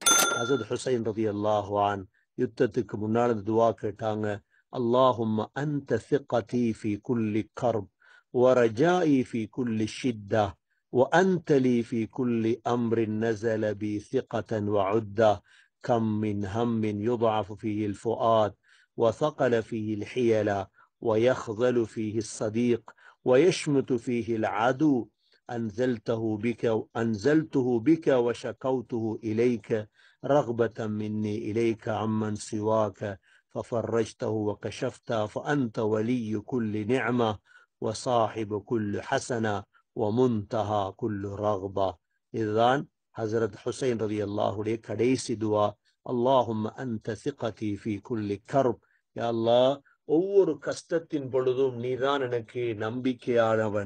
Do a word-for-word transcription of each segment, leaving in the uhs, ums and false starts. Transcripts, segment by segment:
ஹஸரத் ஹுசைன் ரலியல்லாஹு அன்ஹு யுத்தத்துக்கு முன்னால் இந்த துவா கேட்டாங்க. அல்லாஹும்ம அன்த ஸிகதி ஃபீ குல்லி கர்ப் வரஜாஇ ஃபீ குல்லி ஷித்தா وأنت لي في كل أمر نزل بي ثقة وعدة كم من هم يضعف فيه الفؤاد وثقل فيه الحيلة ويخذل فيه الصديق ويشمت فيه العدو أنزلته بك أنزلته بك وشكوته إليك رغبة مني إليك عمن سواك ففرجته وكشفته فأنت ولي كل نعمة وصاحب كل حسنة ومنتهى كل رغبة. இதுதான் ஹஸரத் ஹுசைன் ரலியல்லாஹுடைய கடைசி துவா. அல்லாஹும்ம அன்த ஸிகதி ஃபீ குல்லி கர்ப். யா அல்லாஹ், ஒவ்வொரு கஷ்டத்தின் பொழுதும் நீதான் எனக்கு நம்பிக்கையானவன்.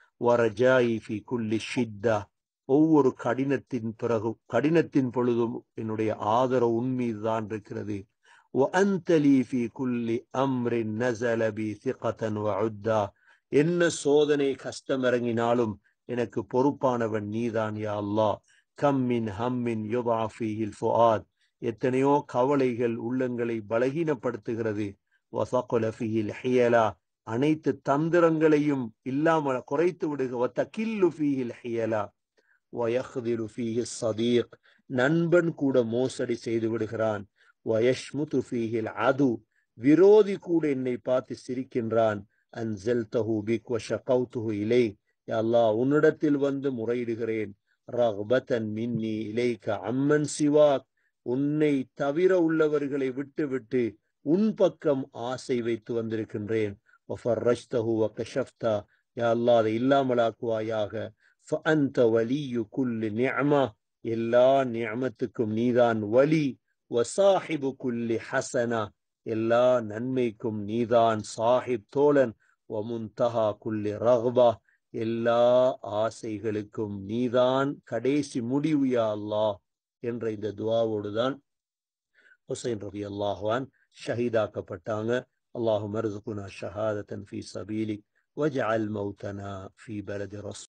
வரஜாஇ ஃபீ குல்லி ஷித்தா, ஒவ்வொரு கடினத்தின் பிறகு கடினத்தின் பொழுதும் என்னுடைய ஆதரவு உன்மீதுதான் இருக்கிறது. وأنت لي في كل أمر نزل بي ثقة وعدة, என்ன சோதனை கஷ்டம் இறங்கினாலும் எனக்கு பொறுப்பானவன் நீதான் யா அல்லாஹ். கம் மின் ஹம்மின் யுதஅஃபு ஃபீஹில் ஃபுஆத், எத்தனையோ கவலைகள் உள்ளங்களை பலகீனப்படுத்துகிறது. வஸகல ஃபீஹில் ஹியலா, அனைத்து தந்திரங்களையும் இல்லாமல் குறைத்து விடுக. வதகில்லு ஃபீஹில் ஹியலா வயஹ்திலு ஃபீஹிஸ் ஸதீக், நண்பன் கூட மோசடி செய்து விடுகிறான். வயஷ்முது ஃபீஹில் அது, விரோதி கூட என்னை பார்த்து சிரிக்கின்றான். அன்ஸல்தஹு பிக் வஷகௌதுஹு இலைக், யா அல்லாஹ், உன்னிடத்தில் வந்து முறையிடுகிறேன். ரக்பத்தன் மின்னி இலைக அம்மன் சிவாக், உன்னை தவிர உள்ளவர்களை விட்டு விட்டு உன் பக்கம் ஆசை வைத்து வந்திருக்கின்றேன். வஃபர்ரஜ்தஹு வகஷஃப்தா, யா அல்லாஹ், அதை இல்லாமலாக்குவாயாக. ஃபஅன்த வலியு குல்லி நிஅமா, எல்லா நிஅமத்துக்கும் நீதான் வலி. வசாஹிபு குல்லி ஹஸனா, எல்லா நன்மைக்கும் நீதான் சாஹிப் தோழன். வமுன்தஹா குல்லி ரக்பா, எல்லா ஆசைகளுக்கும் நீதான் கடைசி முடிவு யா அல்லாஹ் என்ற இந்த துஆவோடு தான் ஹுசைன் ரலியல்லாஹு அன்ஹு ஷஹீதாக்கப்பட்டாங்க. அல்லாஹும்ம அர்ஸுக்னா ஷஹாதத்தன் ஃபீ ஸபீலிக் வஜ்அல் மௌதனா ஃபீ பலதி ரசூல்.